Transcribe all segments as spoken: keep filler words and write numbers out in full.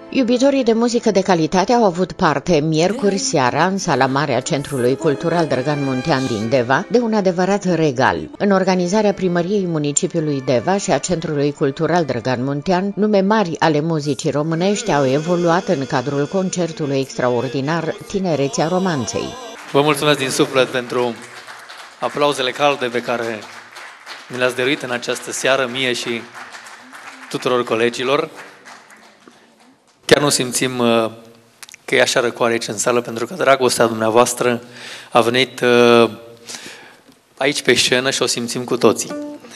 Iubitorii de muzică de calitate au avut parte miercuri seara în sala mare a Centrului Cultural Drăgan Muntean din Deva de un adevărat regal. În organizarea primăriei municipiului Deva și a Centrului Cultural Drăgan Muntean, nume mari ale muzicii românești au evoluat în cadrul concertului extraordinar Tinerețea Romanței. Vă mulțumesc din suflet pentru aplauzele calde pe care mi le-ați dăruit în această seară, mie și tuturor colegilor. Chiar nu simțim că e așa răcoare aici în sală, pentru că dragostea dumneavoastră a venit aici pe scenă și o simțim cu toții.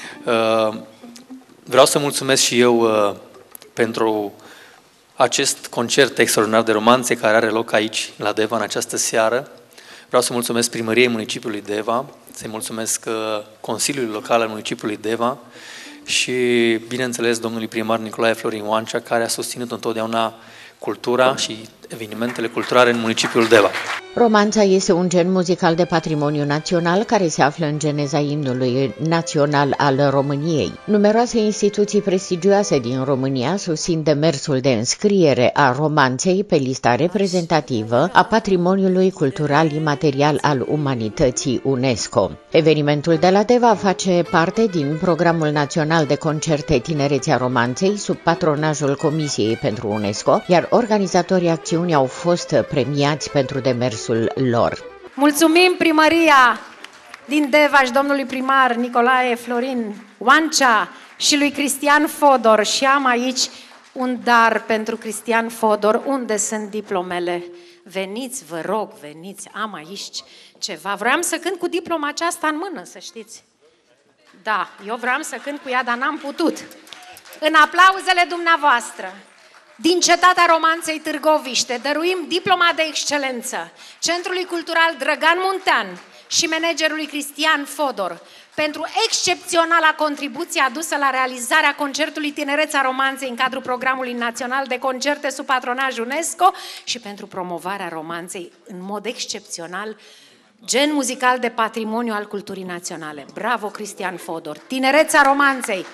Vreau să mulțumesc și eu pentru acest concert extraordinar de romanțe care are loc aici, la Deva, în această seară. Vreau să mulțumesc primăriei municipiului Deva, să-i mulțumesc Consiliului Local al municipiului Deva și, bineînțeles, domnului primar Nicolae Florin Oancea, care a susținut întotdeauna cultura și evenimentele culturale în municipiul Deva. Romanța este un gen muzical de patrimoniu național care se află în geneza imnului național al României. Numeroase instituții prestigioase din România susțin demersul de înscriere a romanței pe lista reprezentativă a patrimoniului cultural imaterial al umanității UNESCO. Evenimentul de la Deva face parte din Programul Național de Concerte Tinerețea Romanței sub patronajul Comisiei pentru UNESCO, iar organizatorii acțiunii au fost premiați pentru demersul lor. Mulțumim primăria din Deva și domnului primar Nicolae Florin Oancea și lui Cristian Fodor. Și am aici un dar pentru Cristian Fodor. Unde sunt diplomele? Veniți, vă rog, veniți. Am aici ceva. Vroiam să cânt cu diploma aceasta în mână, să știți. Da, eu vreau să cânt cu ea, dar n-am putut. În aplauzele dumneavoastră, din Cetatea Romanței Târgoviște, dăruim diploma de excelență Centrului Cultural Drăgan Muntean și managerului Cristian Fodor pentru excepționala contribuție adusă la realizarea concertului Tinerețea Romanței în cadrul Programului Național de Concerte sub patronaj UNESCO și pentru promovarea romanței în mod excepțional, gen muzical de patrimoniu al culturii naționale. Bravo, Cristian Fodor! Tinerețea Romanței!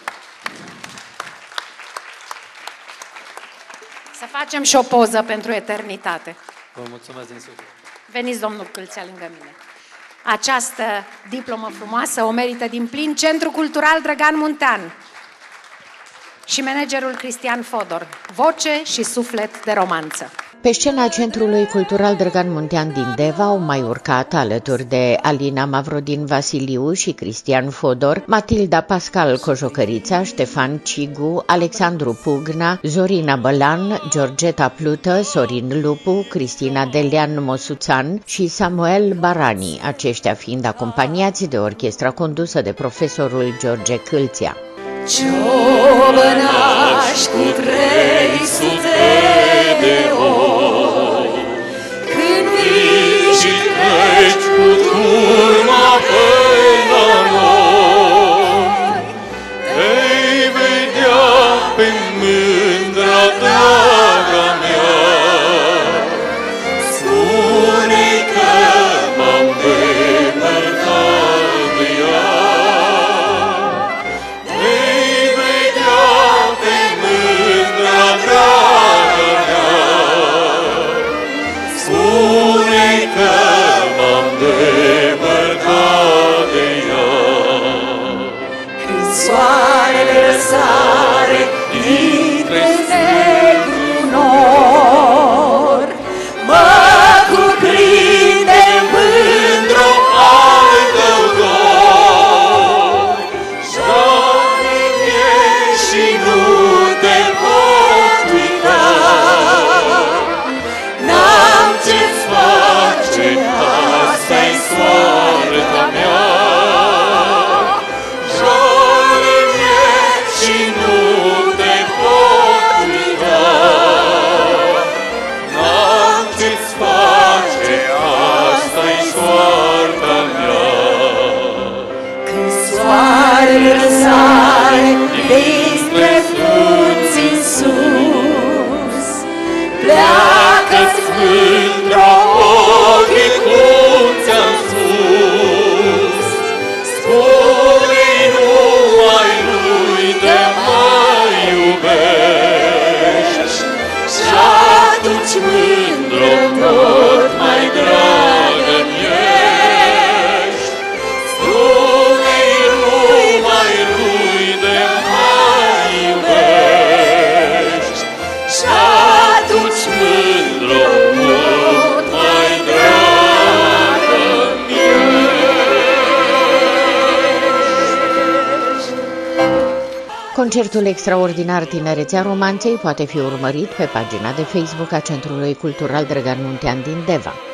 Să facem și o poză pentru eternitate. Vă mulțumesc din suflet. Veniți, domnul Câlțea, lângă mine. Această diplomă frumoasă o merită din plin Centrul Cultural Drăgan Muntean și managerul Cristian Fodor. Voce și suflet de romanță. Pe scena Centrului Cultural Drăgan Muntean din Deva au mai urcat, alături de Alina Mavrodin Vasiliu și Cristian Fodor, Matilda Pascal Cojocărița, Ștefan Cigu, Alexandru Pugna, Zorina Bălan, Georgeta Plută, Sorin Lupu, Cristina Delian Mosuțan și Samuel Barani, aceștia fiind acompaniați de orchestra condusă de profesorul George Câlțea. Ciobănaș cu trei sute de ori, când vii și treci cu turma pe la noi, te-i vedea pe mândra draga mea. Spune că m-am depărtat de ea. Soarele răsare dintre negru nor, mă cuprinde mândru al tău dor. Jale-mi și nu te pot uita, n-am ce-ți face, asta-i soarta mea. Răsare dinspre frunți în sus, pleacă-ți mândra ochii cum ți-am spus. Spune-i numai lui de mă iubești, Concertul extraordinar Tinerețea Romanței poate fi urmărit pe pagina de Facebook a Centrului Cultural Drăgan Muntean din Deva.